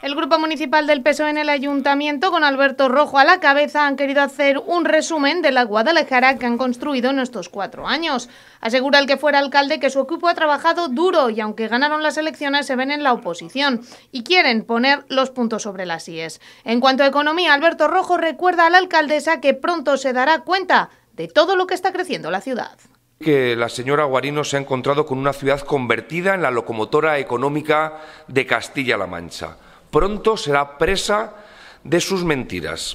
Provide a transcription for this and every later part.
El Grupo Municipal del PSOE en el Ayuntamiento, con Alberto Rojo a la cabeza, han querido hacer un resumen de la Guadalajara que han construido en estos 4 años. Asegura el que fuera alcalde que su equipo ha trabajado duro y aunque ganaron las elecciones se ven en la oposición y quieren poner los puntos sobre las íes. En cuanto a economía, Alberto Rojo recuerda a la alcaldesa que pronto se dará cuenta de todo lo que está creciendo la ciudad. Que la señora Guarinos se ha encontrado con una ciudad convertida en la locomotora económica de Castilla-La Mancha. Pronto será presa de sus mentiras.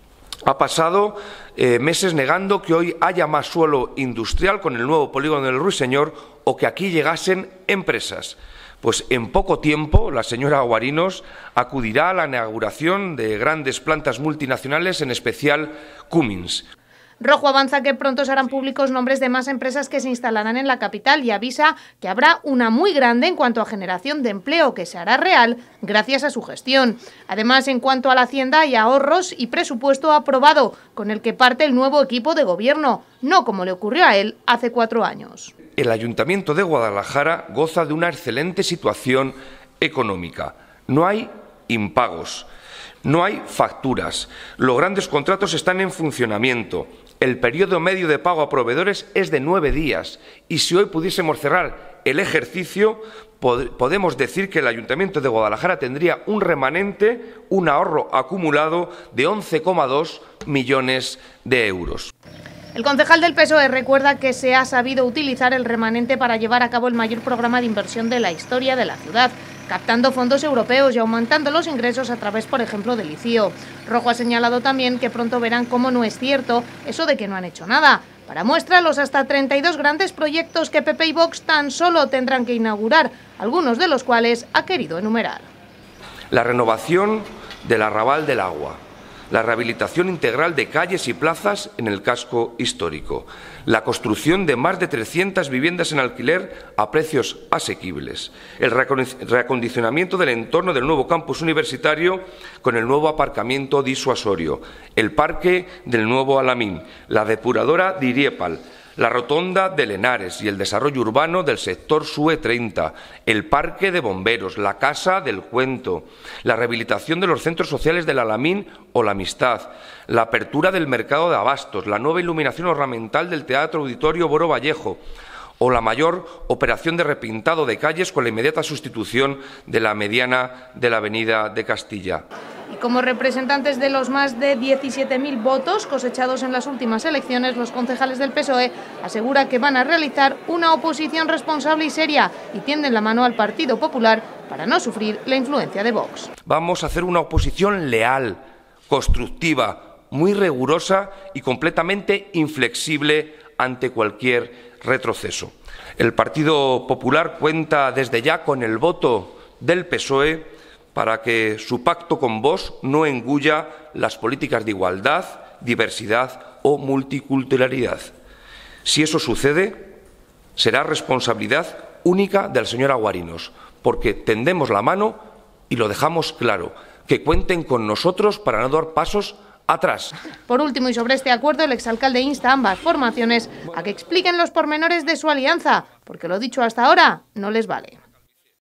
Ha pasado meses negando que hoy haya más suelo industrial con el nuevo polígono del Ruiseñor o que aquí llegasen empresas. Pues en poco tiempo la señora Guarinos acudirá a la inauguración de grandes plantas multinacionales, en especial Cummins. Rojo avanza que pronto serán públicos nombres de más empresas que se instalarán en la capital y avisa que habrá una muy grande en cuanto a generación de empleo que se hará real gracias a su gestión. Además, en cuanto a la Hacienda, hay ahorros y presupuesto aprobado con el que parte el nuevo equipo de gobierno, no como le ocurrió a él hace 4 años. El Ayuntamiento de Guadalajara goza de una excelente situación económica. No hay impagos, no hay facturas, los grandes contratos están en funcionamiento. El periodo medio de pago a proveedores es de 9 días y si hoy pudiésemos cerrar el ejercicio, podemos decir que el Ayuntamiento de Guadalajara tendría un remanente, un ahorro acumulado de 11,2 millones de euros. El concejal del PSOE recuerda que se ha sabido utilizar el remanente para llevar a cabo el mayor programa de inversión de la historia de la ciudad, captando fondos europeos y aumentando los ingresos a través, por ejemplo, del ICIO. Rojo ha señalado también que pronto verán cómo no es cierto eso de que no han hecho nada. Para muestra, los hasta 32 grandes proyectos que PP y Vox tan solo tendrán que inaugurar, algunos de los cuales ha querido enumerar. La renovación del Arrabal del Agua, la rehabilitación integral de calles y plazas en el casco histórico, la construcción de más de 300 viviendas en alquiler a precios asequibles, el reacondicionamiento del entorno del nuevo campus universitario con el nuevo aparcamiento disuasorio, el parque del nuevo Alamín, la depuradora de Iriepal, la rotonda de Lenares y el desarrollo urbano del sector SUE 30, el parque de bomberos, la casa del cuento, la rehabilitación de los centros sociales del Alamín o la Amistad, la apertura del mercado de abastos, la nueva iluminación ornamental del Teatro Auditorio Boro Vallejo o la mayor operación de repintado de calles con la inmediata sustitución de la mediana de la Avenida de Castilla. Y como representantes de los más de 17.000 votos cosechados en las últimas elecciones, los concejales del PSOE aseguran que van a realizar una oposición responsable y seria y tienden la mano al Partido Popular para no sufrir la influencia de Vox. Vamos a hacer una oposición leal, constructiva, muy rigurosa y completamente inflexible ante cualquier retroceso. El Partido Popular cuenta desde ya con el voto del PSOE para que su pacto con Vox no engulla las políticas de igualdad, diversidad o multiculturalidad. Si eso sucede, será responsabilidad única de la señora Guarinos, porque tendemos la mano y lo dejamos claro, que cuenten con nosotros para no dar pasos atrás. Por último, y sobre este acuerdo, el exalcalde insta a ambas formaciones a que expliquen los pormenores de su alianza, porque lo dicho hasta ahora no les vale.